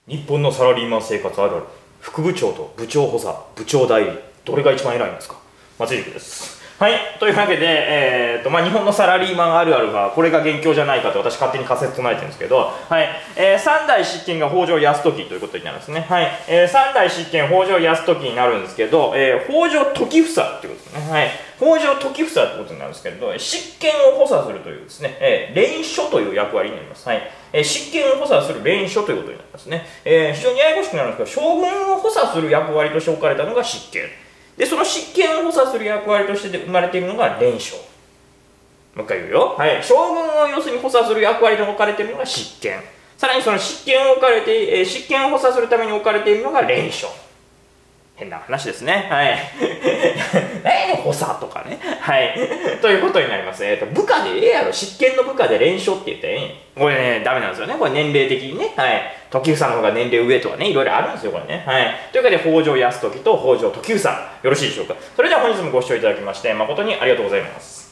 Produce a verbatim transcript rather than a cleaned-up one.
日本のサラリーマン生活あるある。副部長と部長補佐、部長代理、どれが一番偉いんですか？松井塾です。はい。というわけで、えーとまあ、日本のサラリーマンあるあるが、これが元凶じゃないかと私勝手に仮説唱えてるんですけど、はい。えー、三代執権が北条泰時ということになるんですね。はい。えー、三代執権北条泰時になるんですけど、えー、北条時房っていうことですね。はい。北条時房ってことになるんですけど、執権を補佐するというですね、えー、連署という役割になります。はい。えー、執権を補佐する連署ということになりますね。えー、非常にややこしくなるんですけど、将軍を補佐する役割として置かれたのが執権。で、その執権を補佐する役割として生まれているのが連署。もう一回言うよ。はい。将軍を要するに補佐する役割で置かれているのが執権。さらにその執権を置かれて、えー、執権を補佐するために置かれているのが連署。変な話ですね。はい。えー、補佐とかね。はい。ということになります。えっと、部下でええやろ。執権の部下で連署って言ってね。これね、ダメなんですよね。これ年齢的にね。はい。時房の方が年齢上とかね、いろいろあるんですよ、これね。はい。というわけで、北条泰時と北条時房。よろしいでしょうか。それでは本日もご視聴いただきまして、誠にありがとうございます。